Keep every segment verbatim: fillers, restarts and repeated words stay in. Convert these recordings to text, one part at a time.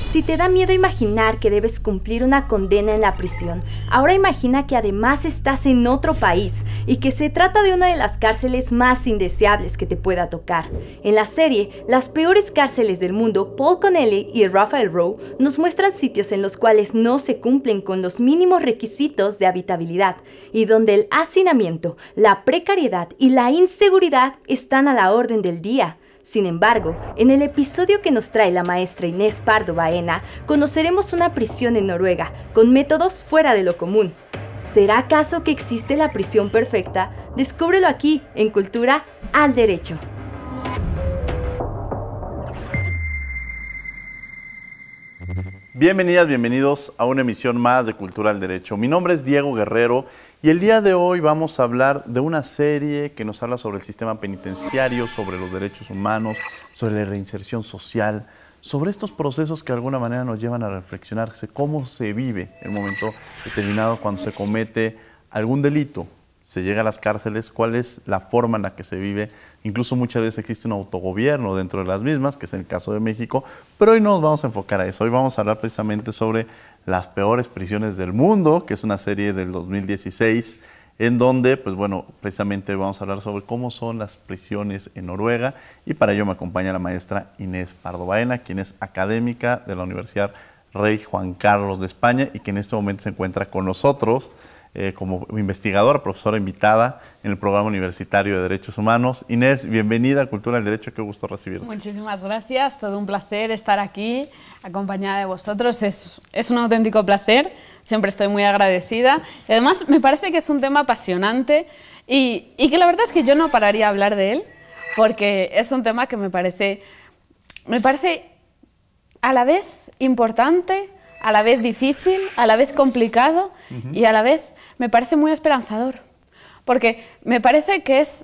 Si te da miedo imaginar que debes cumplir una condena en la prisión, ahora imagina que además estás en otro país y que se trata de una de las cárceles más indeseables que te pueda tocar. En la serie, Las peores cárceles del mundo, Paul Connelly y Raphael Rowe nos muestran sitios en los cuales no se cumplen con los mínimos requisitos de habitabilidad y donde el hacinamiento, la precariedad y la inseguridad están a la orden del día. Sin embargo, en el episodio que nos trae la maestra Inés Pardo Baena, conoceremos una prisión en Noruega, con métodos fuera de lo común. ¿Será acaso que existe la prisión perfecta? Descúbrelo aquí, en Cultura al Derecho. Bienvenidas, bienvenidos a una emisión más de Cultura al Derecho. Mi nombre es Diego Guerrero y el día de hoy vamos a hablar de una serie que nos habla sobre el sistema penitenciario, sobre los derechos humanos, sobre la reinserción social, sobre estos procesos que de alguna manera nos llevan a reflexionar sobre cómo se vive en un momento determinado cuando se comete algún delito. Se llega a las cárceles, cuál es la forma en la que se vive. Incluso muchas veces existe un autogobierno dentro de las mismas, que es el caso de México, pero hoy no nos vamos a enfocar a eso. Hoy vamos a hablar precisamente sobre Las peores prisiones del mundo, que es una serie del dos mil dieciséis, en donde, pues bueno, precisamente vamos a hablar sobre cómo son las prisiones en Noruega, y para ello me acompaña la maestra Inés Pardo Baena, quien es académica de la Universidad Rey Juan Carlos de España y que en este momento se encuentra con nosotros Eh, como investigadora, profesora invitada en el Programa Universitario de Derechos Humanos. Inés, bienvenida a Cultura del Derecho, qué gusto recibirte. Muchísimas gracias, todo un placer estar aquí acompañada de vosotros, es, es un auténtico placer, siempre estoy muy agradecida y además me parece que es un tema apasionante y, y que la verdad es que yo no pararía a hablar de él porque es un tema que me parece, me parece a la vez importante, a la vez difícil, a la vez complicado uh-huh. y a la vez me parece muy esperanzador, porque me parece que es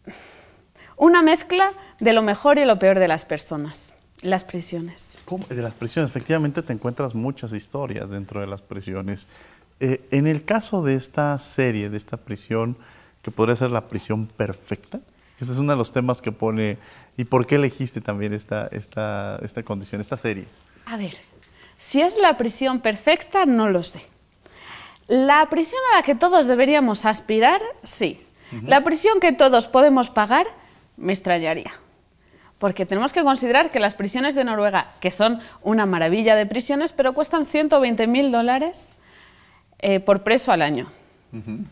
una mezcla de lo mejor y lo peor de las personas, las prisiones. ¿Cómo? De las prisiones, efectivamente te encuentras muchas historias dentro de las prisiones. Eh, en el caso de esta serie, de esta prisión, que podría ser la prisión perfecta, ese es uno de los temas que pone, ¿y por qué elegiste también esta, esta, esta condición, esta serie? A ver, si es la prisión perfecta, no lo sé. La prisión a la que todos deberíamos aspirar, sí. Uh-huh. La prisión que todos podemos pagar, me extrañaría. Porque tenemos que considerar que las prisiones de Noruega, que son una maravilla de prisiones, pero cuestan ciento veinte mil dólares eh, por preso al año. Uh-huh.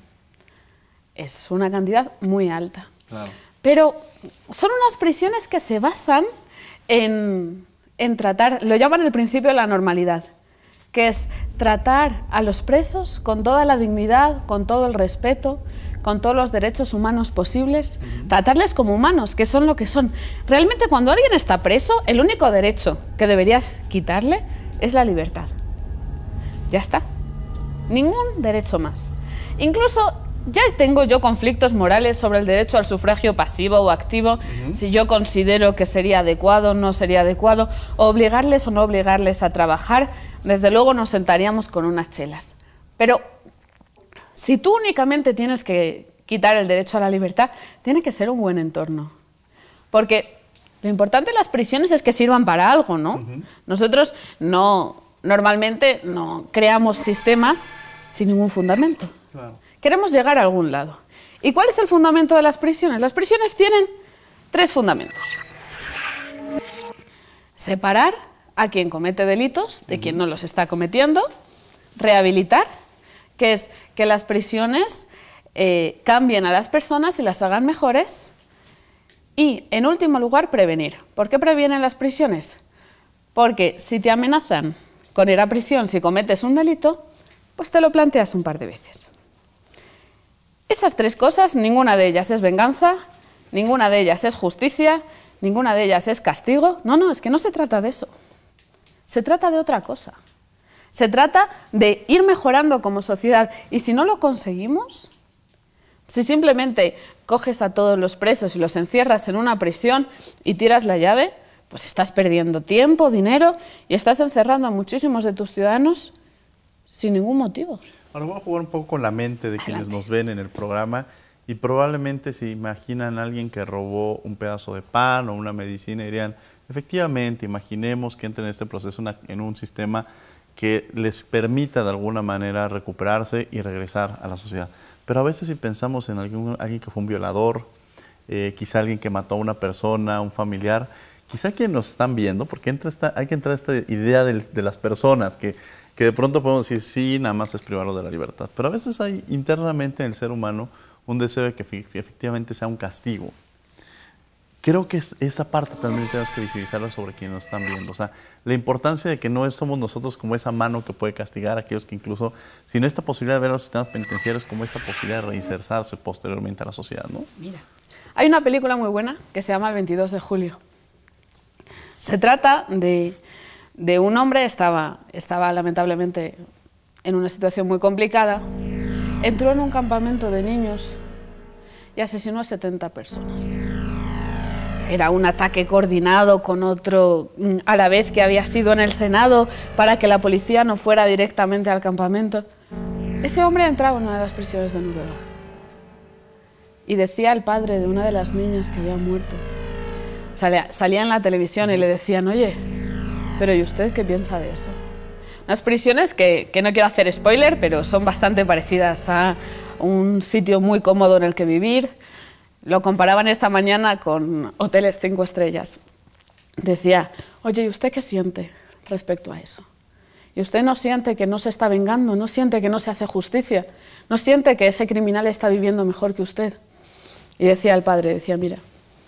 Es una cantidad muy alta. Claro. Pero son unas prisiones que se basan en, en tratar, lo llaman el principio de la normalidad, que es tratar a los presos con toda la dignidad, con todo el respeto, con todos los derechos humanos posibles, uh-huh. tratarles como humanos, que son lo que son. Realmente cuando alguien está preso, el único derecho que deberías quitarle es la libertad. Ya está. Ningún derecho más. Incluso ya tengo yo conflictos morales sobre el derecho al sufragio pasivo o activo, uh-huh. si yo considero que sería adecuado o no sería adecuado, obligarles o no obligarles a trabajar. Desde luego nos sentaríamos con unas chelas. Pero si tú únicamente tienes que quitar el derecho a la libertad, tiene que ser un buen entorno. Porque lo importante en las prisiones es que sirvan para algo, ¿no? Uh-huh. Nosotros no, normalmente no creamos sistemas sin ningún fundamento. Claro. Queremos llegar a algún lado. ¿Y cuál es el fundamento de las prisiones? Las prisiones tienen tres fundamentos. Separar a quien comete delitos de quien no los está cometiendo. Rehabilitar, que es que las prisiones eh, cambien a las personas y las hagan mejores. Y, en último lugar, prevenir. ¿Por qué previenen las prisiones? Porque si te amenazan con ir a prisión si cometes un delito, pues te lo planteas un par de veces. Esas tres cosas, ninguna de ellas es venganza, ninguna de ellas es justicia, ninguna de ellas es castigo. No, no, es que no se trata de eso. Se trata de otra cosa. Se trata de ir mejorando como sociedad. Y si no lo conseguimos, si simplemente coges a todos los presos y los encierras en una prisión y tiras la llave, pues estás perdiendo tiempo, dinero y estás encerrando a muchísimos de tus ciudadanos sin ningún motivo. Ahora voy a jugar un poco con la mente de quienes nos ven en el programa y probablemente se imaginan a alguien que robó un pedazo de pan o una medicina y dirían, Efectivamente, imaginemos que entren en este proceso una, en un sistema que les permita de alguna manera recuperarse y regresar a la sociedad. Pero a veces si pensamos en algún, alguien que fue un violador, eh, quizá alguien que mató a una persona, un familiar, quizá que nos están viendo, porque entra esta, hay que entrar a esta idea de, de las personas, que, que de pronto podemos decir, sí, nada más es privarlo de la libertad. Pero a veces hay internamente en el ser humano un deseo de que efectivamente sea un castigo. Creo que es, esa parte también tenemos que visibilizarla sobre quienes nos están viendo. O sea, la importancia de que no somos nosotros como esa mano que puede castigar a aquellos que incluso, sino esta posibilidad de ver a los sistemas penitenciarios como esta posibilidad de reinsertarse posteriormente a la sociedad, ¿no? Mira, hay una película muy buena que se llama El veintidós de julio. Se trata de, de un hombre, estaba, estaba lamentablemente en una situación muy complicada, entró en un campamento de niños y asesinó a setenta personas. Era un ataque coordinado con otro a la vez que había sido en el Senado para que la policía no fuera directamente al campamento. Ese hombre entraba en una de las prisiones de Noruega y decía al padre de una de las niñas que había muerto, salía, salía en la televisión y le decían, oye, pero ¿y usted qué piensa de eso? Unas prisiones que, que no quiero hacer spoiler, pero son bastante parecidas a un sitio muy cómodo en el que vivir. Lo comparaban esta mañana con hoteles cinco estrellas. Decía, oye, ¿y usted qué siente respecto a eso? ¿Y usted no siente que no se está vengando? ¿No siente que no se hace justicia? ¿No siente que ese criminal está viviendo mejor que usted? Y decía el padre, decía, mira,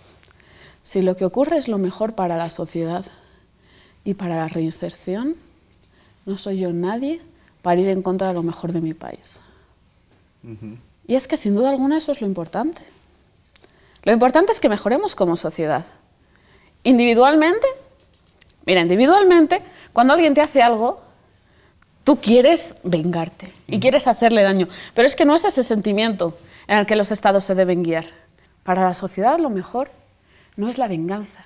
si lo que ocurre es lo mejor para la sociedad y para la reinserción, no soy yo nadie para ir en contra de lo mejor de mi país. Uh-huh. Y es que sin duda alguna eso es lo importante. Lo importante es que mejoremos como sociedad. Individualmente, mira, individualmente, cuando alguien te hace algo, tú quieres vengarte y quieres hacerle daño. Pero es que no es ese sentimiento en el que los estados se deben guiar. Para la sociedad lo mejor no es la venganza,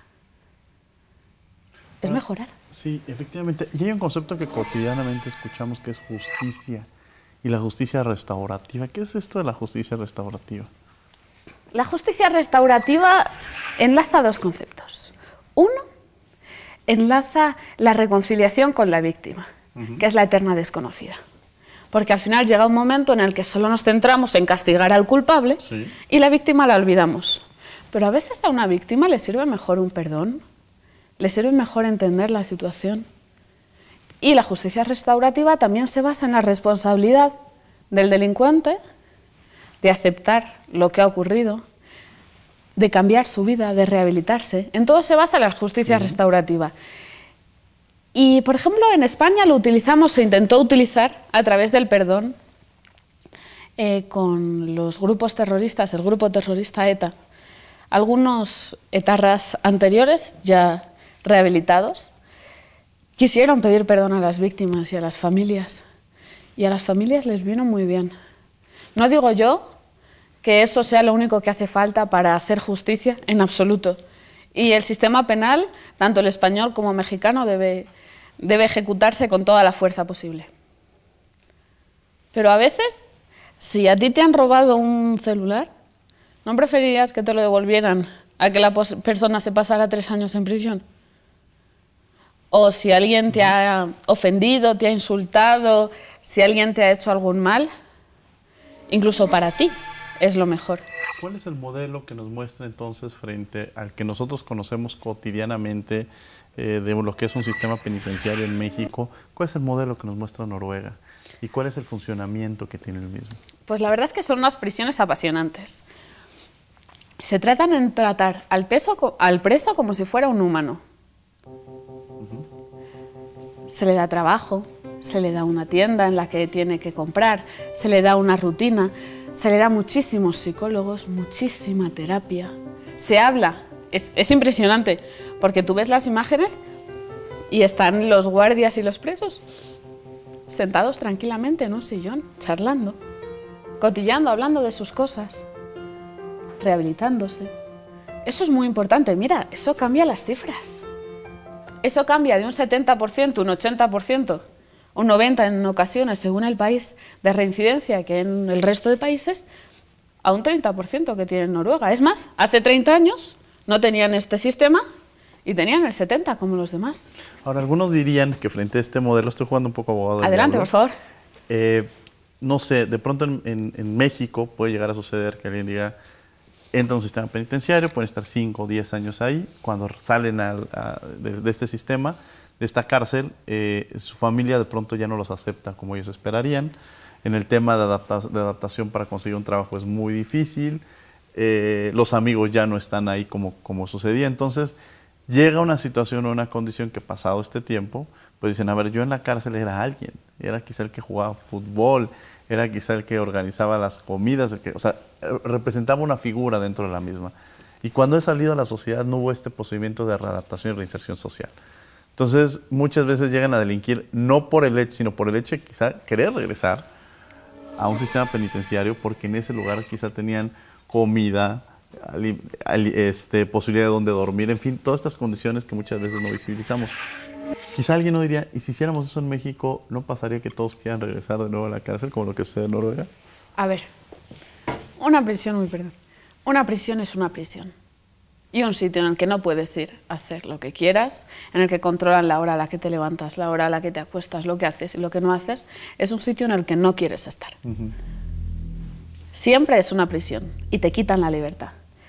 es mejorar. Sí, efectivamente. Y hay un concepto que cotidianamente escuchamos que es justicia y la justicia restaurativa. ¿Qué es esto de la justicia restaurativa? La justicia restaurativa enlaza dos conceptos. Uno, enlaza la reconciliación con la víctima, uh-huh. que es la eterna desconocida. Porque al final llega un momento en el que solo nos centramos en castigar al culpable sí. y la víctima la olvidamos. Pero a veces a una víctima le sirve mejor un perdón, le sirve mejor entender la situación. Y la justicia restaurativa también se basa en la responsabilidad del delincuente de aceptar lo que ha ocurrido, de cambiar su vida, de rehabilitarse. En todo se basa la justicia uh-huh. restaurativa. Y, por ejemplo, en España lo utilizamos, se intentó utilizar a través del perdón eh, con los grupos terroristas, el grupo terrorista ETA. Algunos etarras anteriores, ya rehabilitados, quisieron pedir perdón a las víctimas y a las familias. Y a las familias les vino muy bien. No digo yo que eso sea lo único que hace falta para hacer justicia, en absoluto. Y el sistema penal, tanto el español como el mexicano, debe, debe ejecutarse con toda la fuerza posible. Pero a veces, si a ti te han robado un celular, ¿no preferirías que te lo devolvieran a que la persona se pasara tres años en prisión? O si alguien te ha ofendido, te ha insultado, si alguien te ha hecho algún mal, incluso para ti es lo mejor. ¿Cuál es el modelo que nos muestra entonces frente al que nosotros conocemos cotidianamente eh, de lo que es un sistema penitenciario en México? ¿Cuál es el modelo que nos muestra Noruega? ¿Y cuál es el funcionamiento que tiene el mismo? Pues la verdad es que son unas prisiones apasionantes. Se tratan en tratar al, peso, al preso como si fuera un humano. Uh-huh. Se le da trabajo, se le da una tienda en la que tiene que comprar, se le da una rutina, se le da muchísimos psicólogos, muchísima terapia. Se habla, es, es impresionante, porque tú ves las imágenes y están los guardias y los presos sentados tranquilamente en un sillón, charlando, cotillando, hablando de sus cosas, rehabilitándose. Eso es muy importante. Mira, eso cambia las cifras. Eso cambia de un setenta por ciento, un ochenta por ciento, un noventa por ciento en ocasiones, según el país, de reincidencia que en el resto de países, a un treinta por ciento que tiene Noruega. Es más, hace treinta años no tenían este sistema y tenían el setenta como los demás. Ahora, algunos dirían que frente a este modelo, estoy jugando un poco abogado del Adelante, diablo, por favor. Eh, no sé, de pronto en, en, en México puede llegar a suceder que alguien diga, entra a un sistema penitenciario, pueden estar cinco o diez años ahí, cuando salen al, a, de, de este sistema, de esta cárcel, eh, su familia de pronto ya no los acepta como ellos esperarían. En el tema de, adapta de adaptación para conseguir un trabajo es muy difícil, eh, los amigos ya no están ahí como, como sucedía. Entonces llega una situación o una condición que pasado este tiempo, pues dicen, a ver, yo en la cárcel era alguien, era quizá el que jugaba fútbol, era quizá el que organizaba las comidas, el que, o sea, representaba una figura dentro de la misma. Y cuando he salido a la sociedad no hubo este procedimiento de readaptación y reinserción social. Entonces, muchas veces llegan a delinquir no por el hecho, sino por el hecho de quizá querer regresar a un sistema penitenciario porque en ese lugar quizá tenían comida, este, posibilidad de donde dormir, en fin, todas estas condiciones que muchas veces no visibilizamos. Quizá alguien no diría, ¿y si hiciéramos eso en México, no pasaría que todos quieran regresar de nuevo a la cárcel, como lo que sucede en Noruega? A ver, una prisión, muy perdón, una prisión es una prisión. Y un sitio en el que no puedes ir a hacer lo que quieras, en el que controlan la hora a la que te levantas, la hora a la que te acuestas, lo que haces y lo que no haces, es un sitio en el que no quieres estar. Uh-huh. Siempre es una prisión y te quitan la libertad.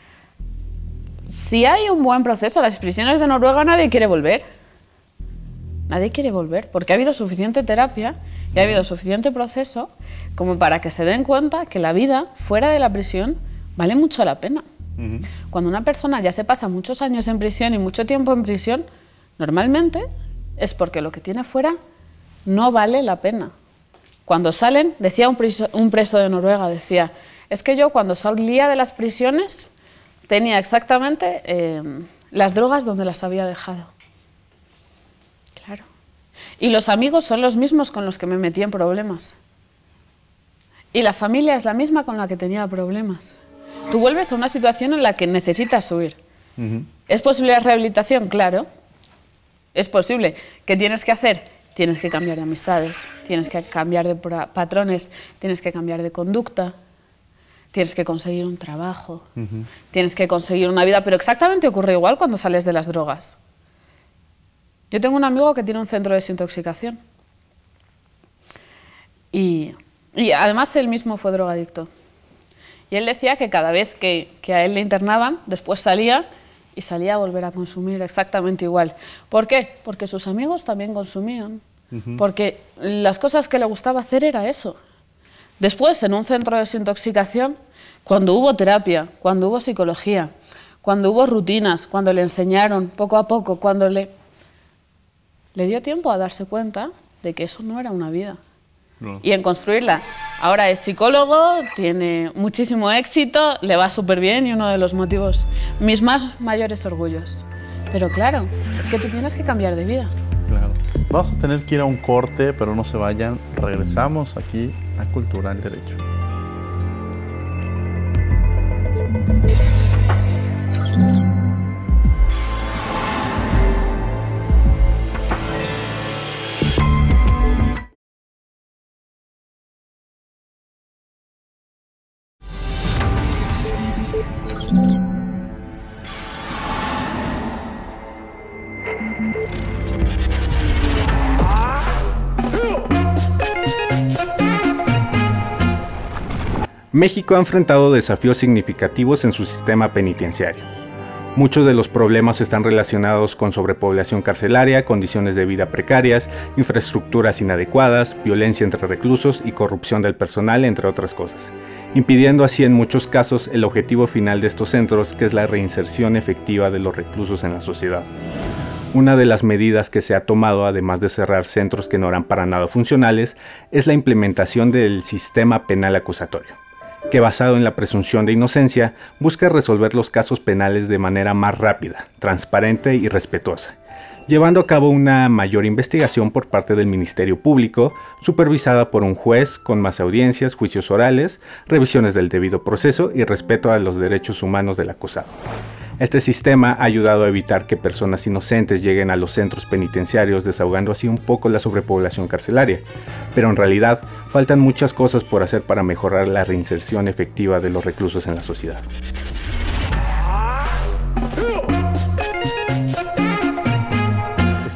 Si hay un buen proceso, a las prisiones de Noruega nadie quiere volver. Nadie quiere volver, porque ha habido suficiente terapia y ha habido suficiente proceso como para que se den cuenta que la vida fuera de la prisión vale mucho la pena. Uh-huh. Cuando una persona ya se pasa muchos años en prisión y mucho tiempo en prisión, normalmente es porque lo que tiene fuera no vale la pena. Cuando salen, decía un preso, un preso de Noruega, decía, es que yo cuando salía de las prisiones tenía exactamente eh, las drogas donde las había dejado. Claro. Y los amigos son los mismos con los que me metí en problemas. Y la familia es la misma con la que tenía problemas. Tú vuelves a una situación en la que necesitas huir. Uh-huh. ¿Es posible la rehabilitación? Claro. Es posible. ¿Qué tienes que hacer? Tienes que cambiar de amistades, tienes que cambiar de patrones, tienes que cambiar de conducta, tienes que conseguir un trabajo, uh-huh. tienes que conseguir una vida, pero exactamente ocurre igual cuando sales de las drogas. Yo tengo un amigo que tiene un centro de desintoxicación y, y además él mismo fue drogadicto. Y él decía que cada vez que, que a él le internaban, después salía y salía a volver a consumir exactamente igual. ¿Por qué? Porque sus amigos también consumían. Uh-huh. Porque las cosas que le gustaba hacer era eso. Después, en un centro de desintoxicación, cuando hubo terapia, cuando hubo psicología, cuando hubo rutinas, cuando le enseñaron poco a poco, cuando le, le dio tiempo a darse cuenta de que eso no era una vida. No. Y en construirla. Ahora es psicólogo, tiene muchísimo éxito, le va súper bien y uno de los motivos, mis más mayores orgullos. Pero claro, es que tú tienes que cambiar de vida. Claro. Vamos a tener que ir a un corte, pero no se vayan. Regresamos aquí a Cultura del Derecho. México ha enfrentado desafíos significativos en su sistema penitenciario. Muchos de los problemas están relacionados con sobrepoblación carcelaria, condiciones de vida precarias, infraestructuras inadecuadas, violencia entre reclusos y corrupción del personal, entre otras cosas, impidiendo así en muchos casos el objetivo final de estos centros, que es la reinserción efectiva de los reclusos en la sociedad. Una de las medidas que se ha tomado, además de cerrar centros que no eran para nada funcionales, es la implementación del sistema penal acusatorio, que basado en la presunción de inocencia, busca resolver los casos penales de manera más rápida, transparente y respetuosa, llevando a cabo una mayor investigación por parte del Ministerio Público, supervisada por un juez con más audiencias, juicios orales, revisiones del debido proceso y respeto a los derechos humanos del acusado. Este sistema ha ayudado a evitar que personas inocentes lleguen a los centros penitenciarios, desahogando así un poco la sobrepoblación carcelaria. Pero en realidad, faltan muchas cosas por hacer para mejorar la reinserción efectiva de los reclusos en la sociedad.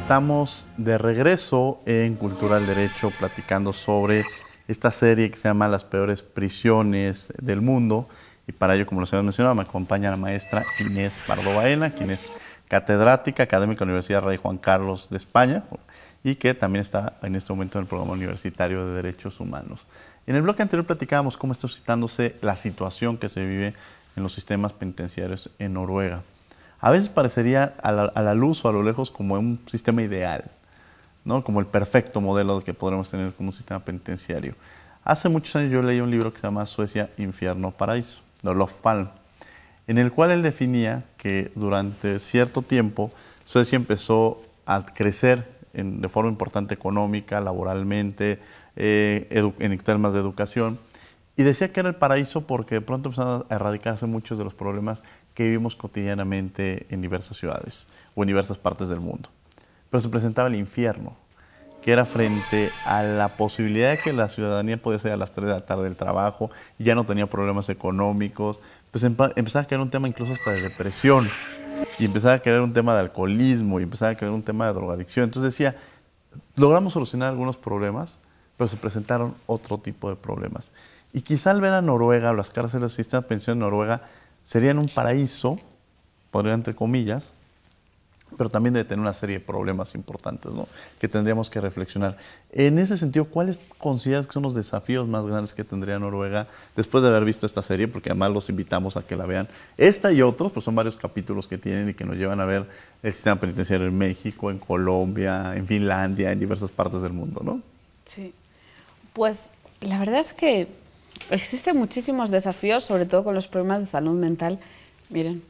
estamos de regreso en Cultural Derecho platicando sobre esta serie que se llama Las peores prisiones del mundo. Y para ello, como les había mencionado, me acompaña la maestra Inés Pardo Baena, quien es catedrática académica de la Universidad Rey Juan Carlos de España y que también está en este momento en el Programa Universitario de Derechos Humanos. En el bloque anterior platicábamos cómo está suscitándose la situación que se vive en los sistemas penitenciarios en Noruega. A veces parecería a la, a la luz o a lo lejos como un sistema ideal, ¿no? Como el perfecto modelo que podremos tener como un sistema penitenciario. Hace muchos años yo leí un libro que se llama Suecia, Infierno, Paraíso, de Olof Palme, en el cual él definía que durante cierto tiempo Suecia empezó a crecer en, de forma importante económica, laboralmente, eh, en temas de educación, y decía que era el paraíso porque de pronto empezaron a erradicarse muchos de los problemas que vivimos cotidianamente en diversas ciudades o en diversas partes del mundo. Pero se presentaba el infierno, que era frente a la posibilidad de que la ciudadanía podía salir a las tres de la tarde del trabajo y ya no tenía problemas económicos, pues empezaba a crear un tema incluso hasta de depresión, y empezaba a crear un tema de alcoholismo, y empezaba a crear un tema de drogadicción. Entonces decía, logramos solucionar algunos problemas, pero se presentaron otro tipo de problemas. Y quizá al ver a Noruega, o las cárceles del sistema de pensión en Noruega, serían un paraíso, podría entre comillas, pero también debe tener una serie de problemas importantes, ¿no?, que tendríamos que reflexionar. En ese sentido, ¿cuáles consideras que son los desafíos más grandes que tendría Noruega después de haber visto esta serie? Porque además los invitamos a que la vean. Esta y otros, pues son varios capítulos que tienen y que nos llevan a ver el sistema penitenciario en México, en Colombia, en Finlandia, en diversas partes del mundo, ¿no? Sí, pues la verdad es que existen muchísimos desafíos, sobre todo con los problemas de salud mental. Miren,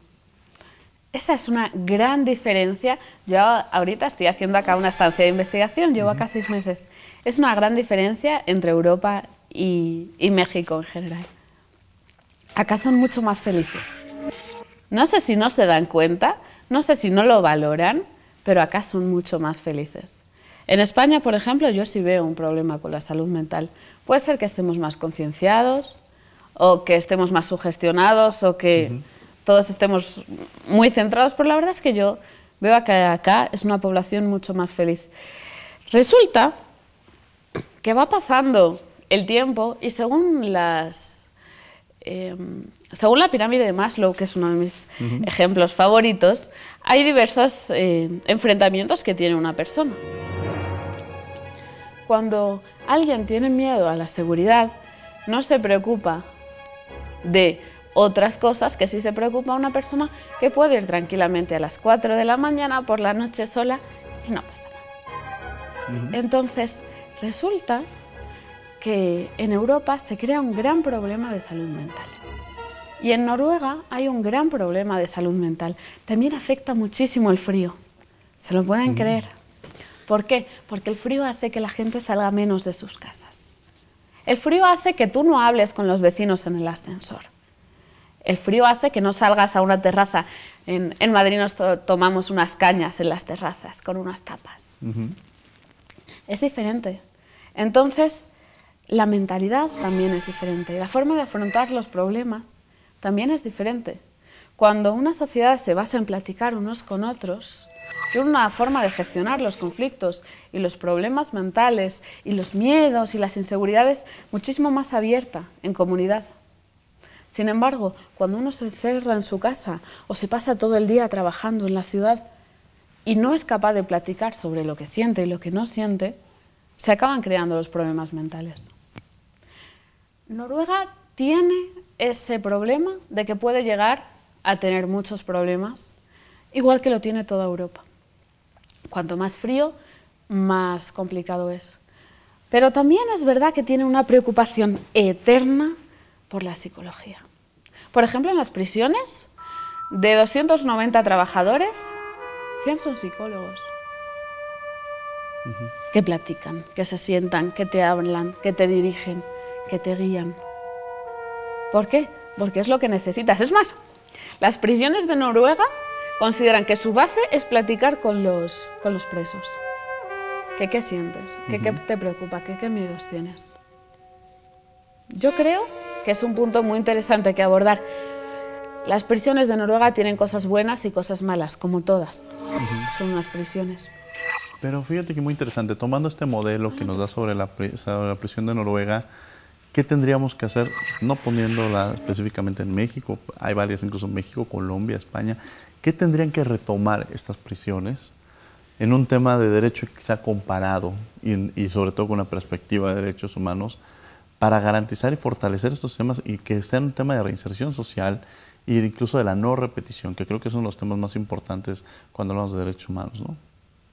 esa es una gran diferencia. Yo ahorita estoy haciendo acá una estancia de investigación, llevo acá seis meses. Es una gran diferencia entre Europa y, y México en general. Acá son mucho más felices. No sé si no se dan cuenta, no sé si no lo valoran, pero acá son mucho más felices. En España, por ejemplo, yo sí veo un problema con la salud mental. Puede ser que estemos más concienciados, o que estemos más sugestionados, o que uh-huh. todos estemos muy centrados, pero la verdad es que yo veo que acá es una población mucho más feliz. Resulta que va pasando el tiempo y según las... Eh, según la pirámide de Maslow, que es uno de mis uh-huh. ejemplos favoritos, hay diversos eh, enfrentamientos que tiene una persona. Cuando alguien tiene miedo a la seguridad, no se preocupa de otras cosas que sí se preocupa una persona que puede ir tranquilamente a las cuatro de la mañana por la noche sola y no pasa nada. Uh-huh. Entonces, resulta que en Europa se crea un gran problema de salud mental. Y en Noruega hay un gran problema de salud mental. También afecta muchísimo el frío. ¿Se lo pueden uh-huh. creer? ¿Por qué? Porque el frío hace que la gente salga menos de sus casas. El frío hace que tú no hables con los vecinos en el ascensor. El frío hace que no salgas a una terraza. En, en Madrid nos to tomamos unas cañas en las terrazas con unas tapas. Uh-huh. Es diferente. Entonces, la mentalidad también es diferente. La forma de afrontar los problemas también es diferente. Cuando una sociedad se basa en platicar unos con otros, tiene una forma de gestionar los conflictos y los problemas mentales y los miedos y las inseguridades muchísimo más abierta en comunidad. Sin embargo, cuando uno se encerra en su casa o se pasa todo el día trabajando en la ciudad y no es capaz de platicar sobre lo que siente y lo que no siente, se acaban creando los problemas mentales. Noruega tiene ese problema de que puede llegar a tener muchos problemas, igual que lo tiene toda Europa. Cuanto más frío, más complicado es. Pero también es verdad que tiene una preocupación eterna por la psicología. Por ejemplo, en las prisiones, de doscientos noventa trabajadores, cien son psicólogos. Uh-huh. Que platican, que se sientan, que te hablan, que te dirigen, que te guían. ¿Por qué? Porque es lo que necesitas. Es más, las prisiones de Noruega consideran que su base es platicar con los, con los presos. ¿Qué, qué sientes? ¿Qué, uh-huh. ¿Qué te preocupa? ¿Qué, ¿Qué miedos tienes? Yo creo que es un punto muy interesante que abordar. Las prisiones de Noruega tienen cosas buenas y cosas malas, como todas. Uh-huh. Son unas prisiones. Pero fíjate que muy interesante, tomando este modelo que nos da sobre la, sobre la prisión de Noruega, ¿qué tendríamos que hacer? No poniéndola específicamente en México, hay varias incluso en México, Colombia, España. ¿Qué tendrían que retomar estas prisiones en un tema de derecho quizá comparado y, y sobre todo con una perspectiva de derechos humanos para garantizar y fortalecer estos temas y que sean un tema de reinserción social e incluso de la no repetición, que creo que son los temas más importantes cuando hablamos de derechos humanos, ¿no?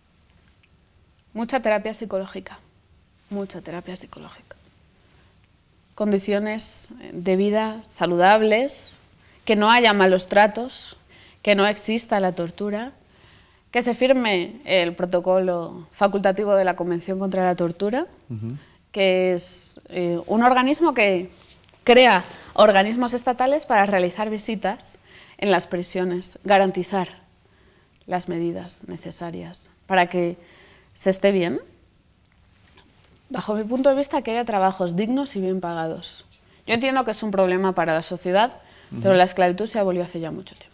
Mucha terapia psicológica, mucha terapia psicológica. Condiciones de vida saludables, que no haya malos tratos, que no exista la tortura, que se firme el protocolo facultativo de la Convención contra la Tortura, uh-huh. que es eh, un organismo que crea organismos estatales para realizar visitas en las prisiones, garantizar las medidas necesarias para que se esté bien. Bajo mi punto de vista, que haya trabajos dignos y bien pagados. Yo entiendo que es un problema para la sociedad, uh-huh. pero la esclavitud se abolió hace ya mucho tiempo.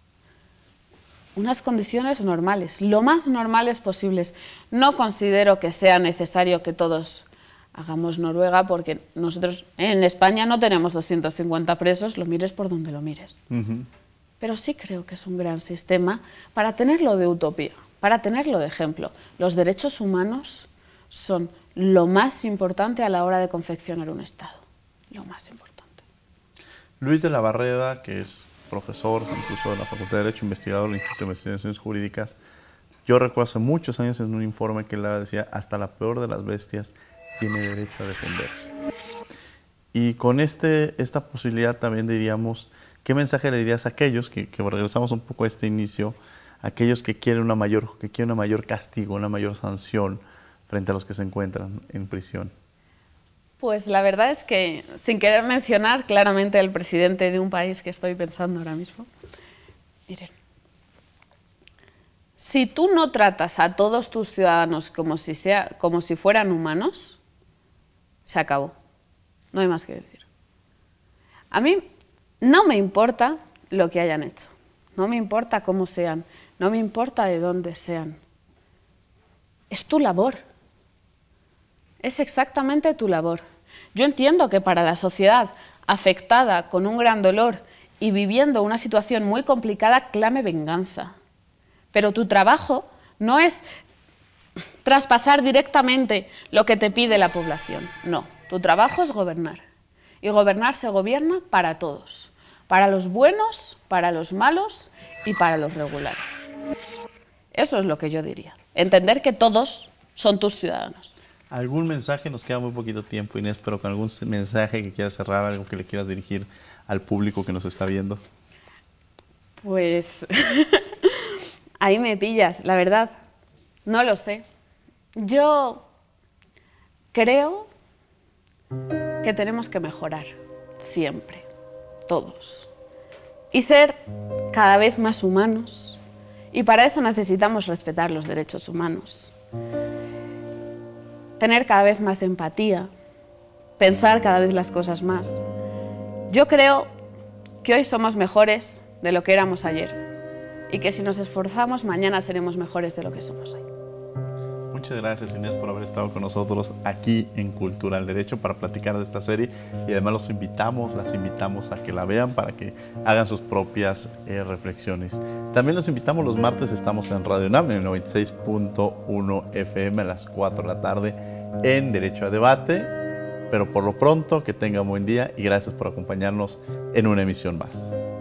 Unas condiciones normales, lo más normales posibles. No considero que sea necesario que todos hagamos Noruega, porque nosotros en España no tenemos doscientos cincuenta presos, lo mires por donde lo mires. Uh-huh. Pero sí creo que es un gran sistema para tenerlo de utopía, para tenerlo de ejemplo. Los derechos humanos son lo más importante a la hora de confeccionar un Estado, lo más importante. Luis de la Barreda, que es profesor incluso de la Facultad de Derecho, investigador del Instituto de Investigaciones Jurídicas, yo recuerdo hace muchos años en un informe que él decía, hasta la peor de las bestias tiene derecho a defenderse. Y con este, esta posibilidad también diríamos, ¿qué mensaje le dirías a aquellos, que, que regresamos un poco a este inicio, aquellos que quieren, una mayor, que quieren una mayor castigo, una mayor sanción frente a los que se encuentran en prisión? Pues la verdad es que, sin querer mencionar claramente al presidente de un país que estoy pensando ahora mismo, miren, si tú no tratas a todos tus ciudadanos como si, sea, como si fueran humanos, se acabó. No hay más que decir. A mí no me importa lo que hayan hecho, no me importa cómo sean, no me importa de dónde sean. Es tu labor. Es exactamente tu labor. Yo entiendo que para la sociedad afectada con un gran dolor y viviendo una situación muy complicada clame venganza. Pero tu trabajo no es traspasar directamente lo que te pide la población. No, tu trabajo es gobernar. Y gobernar se gobierna para todos. Para los buenos, para los malos y para los regulares. Eso es lo que yo diría. Entender que todos son tus ciudadanos. ¿Algún mensaje? Nos queda muy poquito tiempo, Inés, pero con algún mensaje que quieras cerrar, algo que le quieras dirigir al público que nos está viendo. Pues ahí me pillas, la verdad. No lo sé. Yo creo que tenemos que mejorar siempre, todos. Y ser cada vez más humanos. Y para eso necesitamos respetar los derechos humanos. Tener cada vez más empatía, pensar cada vez las cosas más. Yo creo que hoy somos mejores de lo que éramos ayer y que si nos esforzamos, mañana seremos mejores de lo que somos hoy. Muchas gracias, Inés, por haber estado con nosotros aquí en Cultura al Derecho para platicar de esta serie, y además los invitamos, las invitamos a que la vean para que hagan sus propias eh, reflexiones. También los invitamos los martes, estamos en Radio UNAM en el noventa y seis punto uno F M a las cuatro de la tarde en Derecho a Debate, pero por lo pronto que tengan buen día y gracias por acompañarnos en una emisión más.